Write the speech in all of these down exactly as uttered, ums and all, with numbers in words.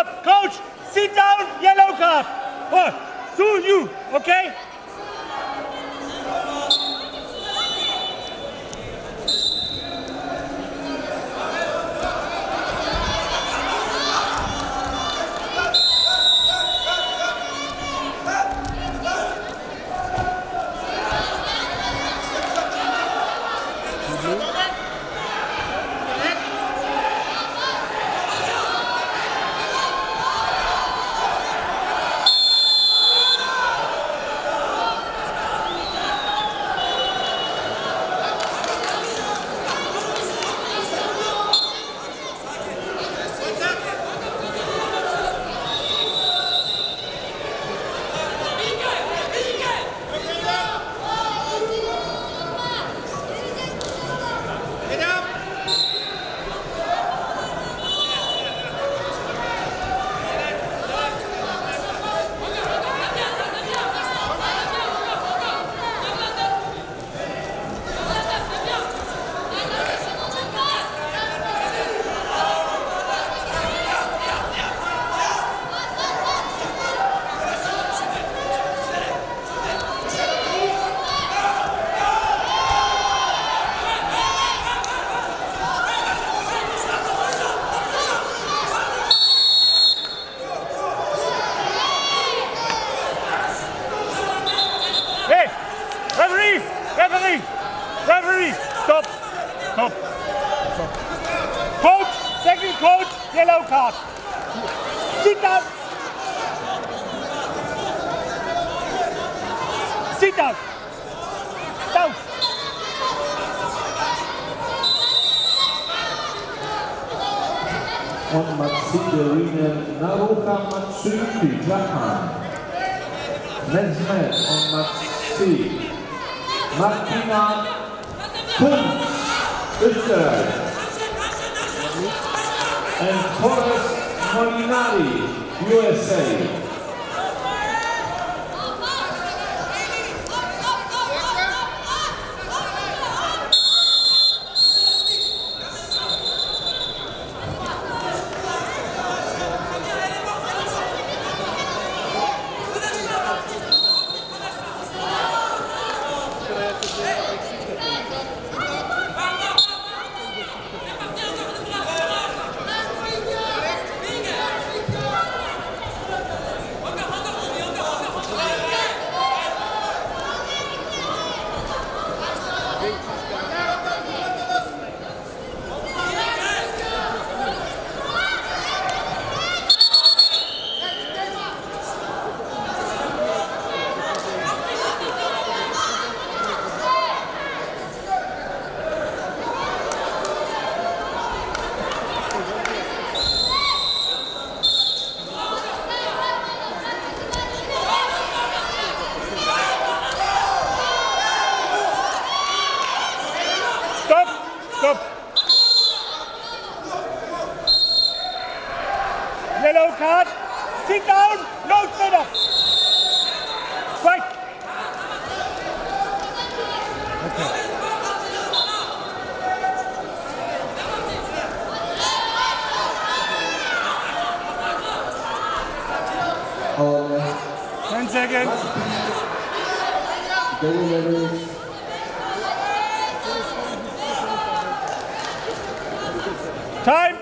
Stop, coach! Sit down, yellow card! What? To you, okay? Referee! Referee! Stop! Stop! Stop! Coach! Second coach! Yellow card! Sit down! Sit down! Down! On mat Arena, Naruha Matsuki, Japan. Men's match on mat C. Martina Kunz, Österreich. And Torres Molinari, U S A. Stop! Yellow card! Sit down! No sit up! Fight! Okay. Oh. Ten seconds. Time!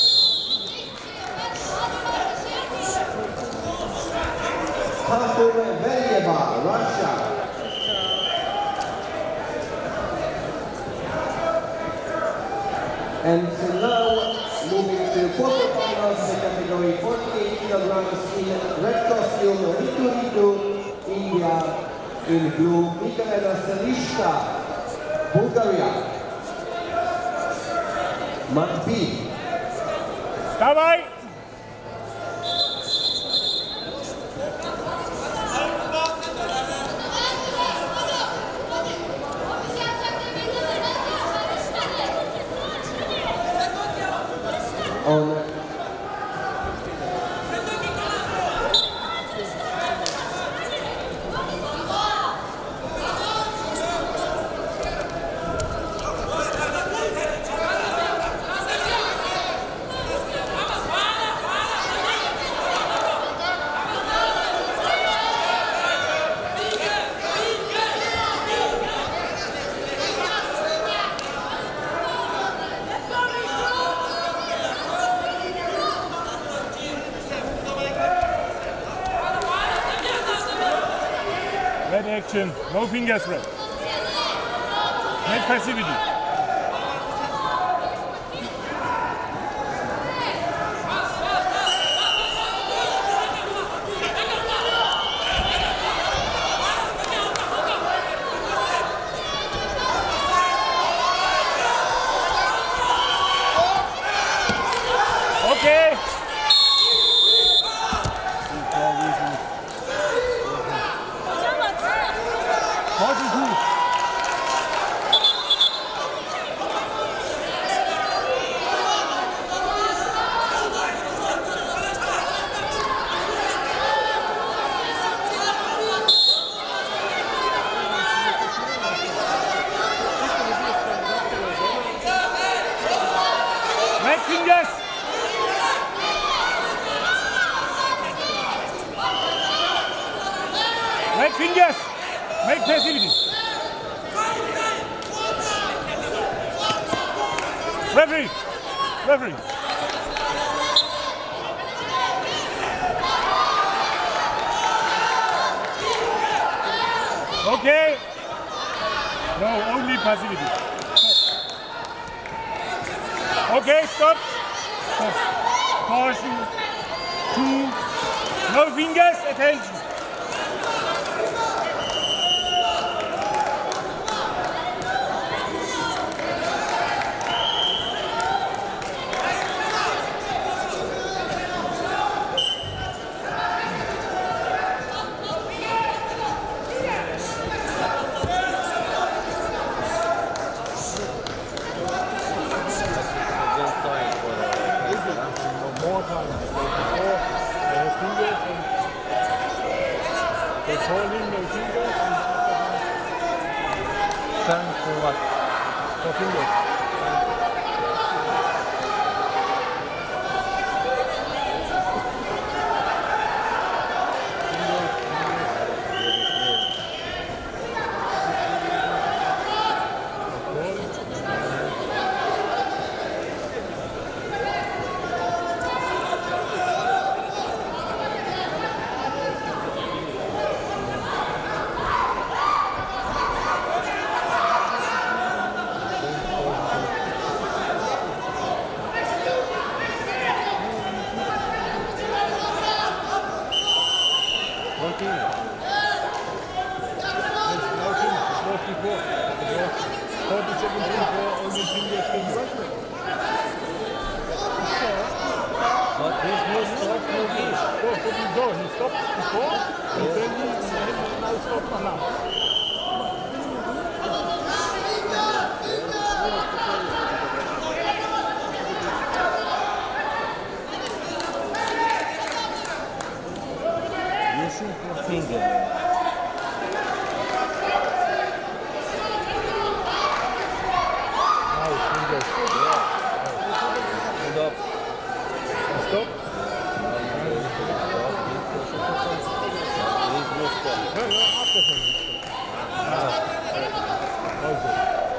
Velyeva, Russia. And so now moving to quarterfinals in the category forty-eight kilograms in red costume, Ritu Ritu, India, in blue, Michaela Selishka, Bulgaria. Mat B. Dabei! On action. No fingers, red. Make passivity. Okay. forty-two. Make fingers. Make fingers. Make passivity. Referee. Referee. Okay. No, only passivity. Okay, stop. Stop. Caution. Two. No fingers. Attention. More time. Before, they have fingers and they call him no fingers and Turn for what? for fingers. But there's no stop, no game. Oh, so he go. He stopped before, and then he now stopped now. You shoot for finger. Now fingers. Hold up. Stop. There is no stop. No, no, after him. Also.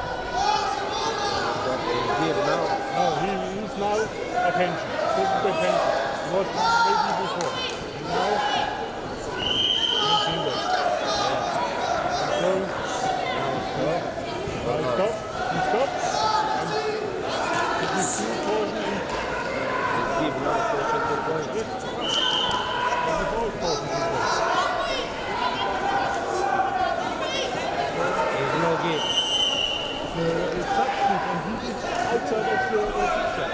Stop is here now. No, he is now attention. Took the attention. He was maybe before. And now, fingers. So, stop. Now stop. He stops. And it is two caution and Give now caution to point. and the ball caution to go. There is no game. The substance and he is outside of the picture.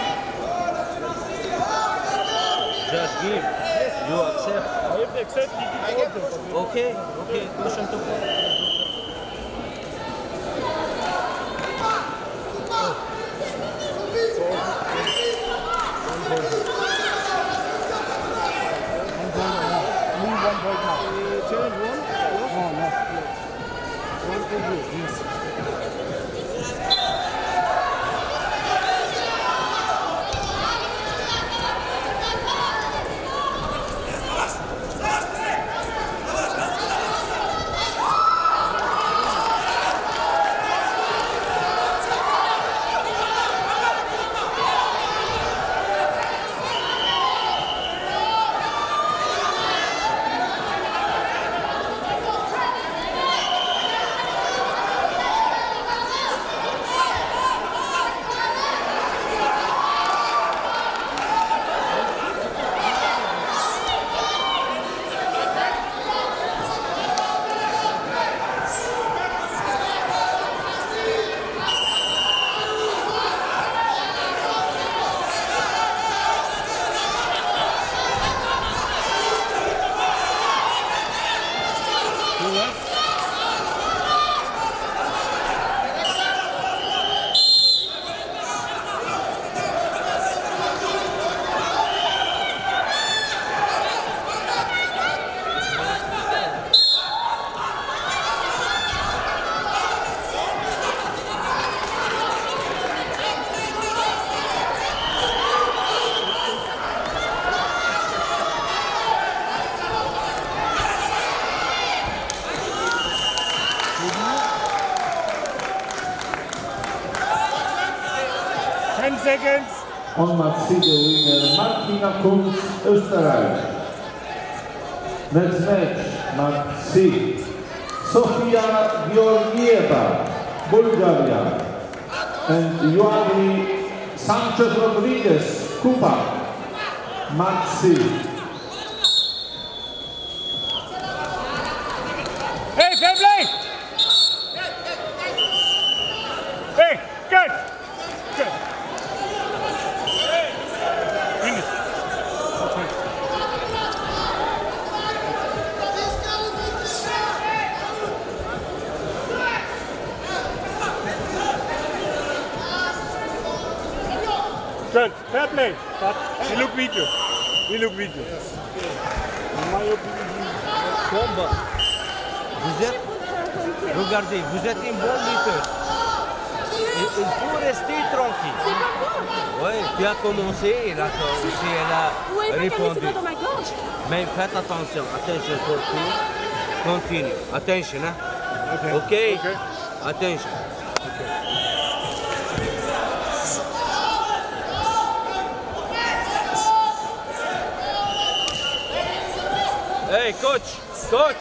Just give. You accept. I have to accept he gives also. Okay, okay, caution to point. One point now. Change one? No, no. One to you. Yes. seconds. On match C, the winner Martina Kunz, Österreich. Next match, match C. Sofia Georgieva, Bulgaria. And Yoani Sanchez Rodriguez, Cuba. Match C. Hey, fair play! Hey, good! Good. Bring it. Good, fair play. But we look video. We look video. In my opinion, Combat. Vous êtes, regardez, vous êtes une bonne lutteuse. Il, il faut rester tranquille. C'est pas moi. Oui, tu as commencé, elle a commencé, elle a Vous voyez pas qu'elle répondu. est dans ma gorge? Mais faites attention, attention pour tout. Continue, attention, hein? Okay. Okay? Okay. Attention. Hey, coach, coach.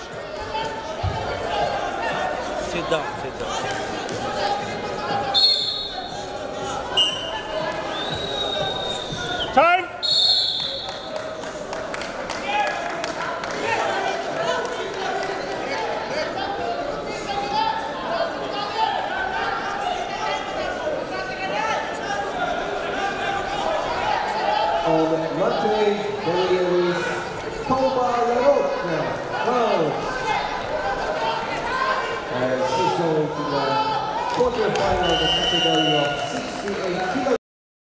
Sit down, sit down. Time! On Monday, the winner is Tova Larokna, Laos. And she's going to the quarterfinal of the category of sixty-eight kilograms.